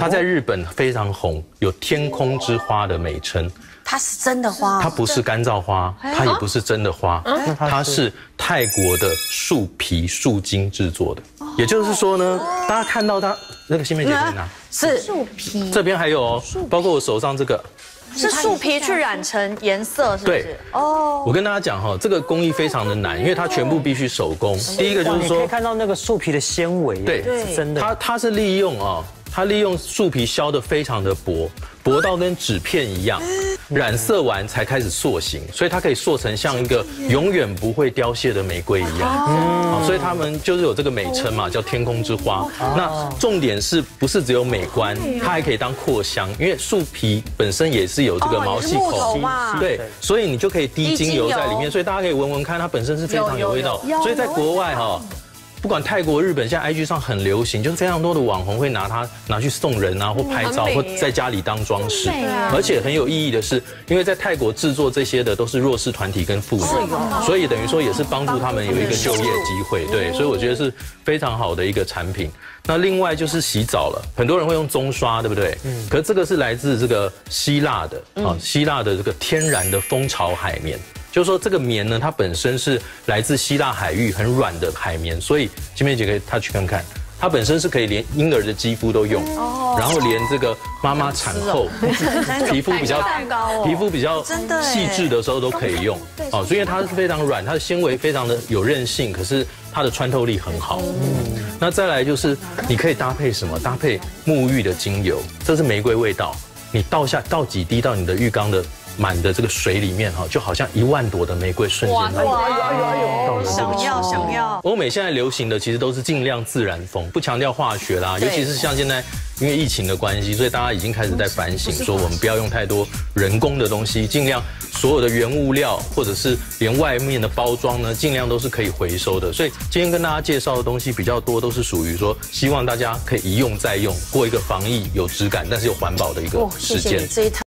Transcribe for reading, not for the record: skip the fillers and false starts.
它在日本非常红，有天空之花的美称。 它是真的花， 它不是干燥花，它也不是真的花，它是泰国的树皮树茎制作的。也就是说呢，大家看到它那个新梅姐可以拿， 是树皮， 这边还有哦，包括我手上这个。 是树皮去染成颜色，是不是？ 对，哦。我跟大家讲哈，这个工艺非常的难，因为它全部必须手工。第一个就是说， 你可以看到那个树皮的纤维， 对， 是真的。 它是利用啊，它利用树皮削得非常的薄，薄到跟纸片一样，染色完才开始塑形，所以它可以塑成像一个永远不会凋谢的玫瑰一样。所以他们就是有这个美称嘛，叫天空之花。那重点是不是只有美观，它还可以当扩香，因为树皮本身也是有这个毛细孔，对，所以你就可以滴精油在里面，所以大家可以闻闻看，它本身是非常有味道。所以在国外哈。 不管泰国、日本，现在 IG 上很流行，就是非常多的网红会拿它拿去送人啊，或拍照，或在家里当装饰。而且很有意义的是，因为在泰国制作这些的都是弱势团体跟妇女，所以等于说也是帮助他们有一个就业机会。对，所以我觉得是非常好的一个产品。那另外就是洗澡了，很多人会用棕刷，对不对？可是这个是来自这个希腊的啊，希腊的这个天然的蜂巢海绵。 就是说，这个棉呢，它本身是来自希腊海域很软的海绵，所以金梅姐可以touch看看，它本身是可以连婴儿的肌肤都用，然后连这个妈妈产后皮肤比较细致的时候都可以用。哦，所以它是非常软，它的纤维非常的有韧性，可是它的穿透力很好。那再来就是你可以搭配什么？搭配沐浴的精油，这是玫瑰味道，你倒几滴到你的浴缸的。 满的这个水里面哈，就好像1万朵的玫瑰瞬间到了。 想要。 欧美现在流行的其实都是尽量自然风，不强调化学啦，尤其是像现在因为疫情的关系，所以大家已经开始在反省，说我们不要用太多人工的东西，尽量所有的原物料或者是连外面的包装呢，尽量都是可以回收的。所以今天跟大家介绍的东西比较多，都是属于说希望大家可以一用再用，过一个防疫有质感但是又环保的一个时间。 这一套。